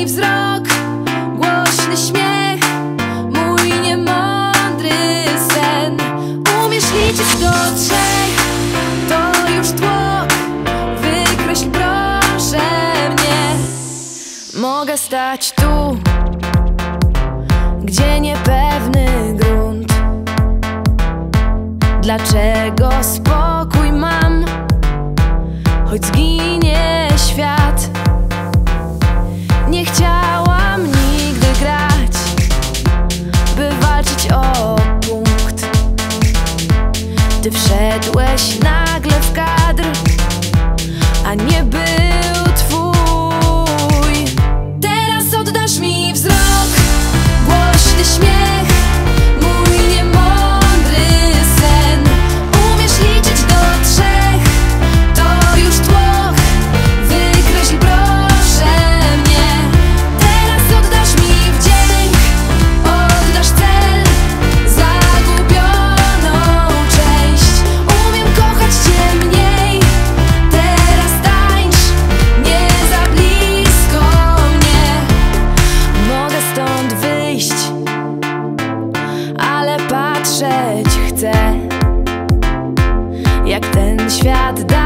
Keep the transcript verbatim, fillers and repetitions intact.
mi wzrok, głośny śmiech, mój niemądry sen. Umiesz liczyć do trzech, to już tło. Wykreśl proszę mnie. Mogę stać tu, gdzie niepewny grunt. Dlaczego spokój mam, choć zginie świat? Nie chciałam nigdy grać, by walczyć o punkt. Ty wszedłeś nagle w kadr, a nie był twój. Teraz oddasz mi wzrok, głośny śmiech, mój niemądry sen. Umiesz liczyć do trzech, to już tło. Wykreśl proszę mnie. Teraz oddasz mi wdzięk, oddasz cel, zagubioną część. Umiem kochać cię mniej, teraz tańcz, nie za blisko mnie. Mogę stąd wyjść, ale patrzeć chcę, jak ten świat da